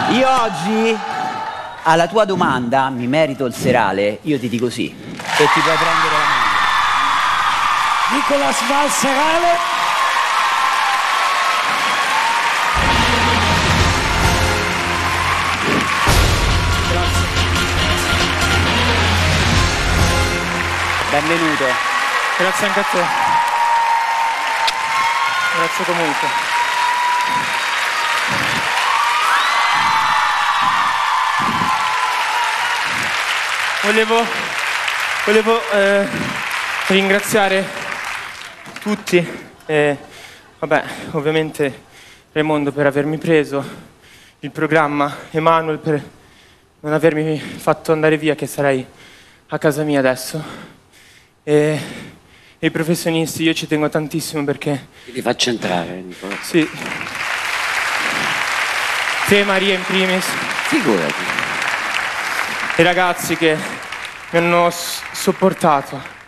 Io oggi, alla tua domanda, mi merito il serale, io ti dico sì. E ti puoi prendere la maglia. Nicolas va al serale. Grazie. Benvenuto. Grazie anche a te. Grazie comunque. Volevo ringraziare tutti e vabbè, ovviamente Raimondo per avermi preso, il programma, Emanuel per non avermi fatto andare via, che sarei a casa mia adesso, e i professionisti. Io ci tengo tantissimo perché... Li faccio entrare, Nicola. Sì. Te, Maria, in primis. Figurati. I ragazzi che mi hanno sopportato.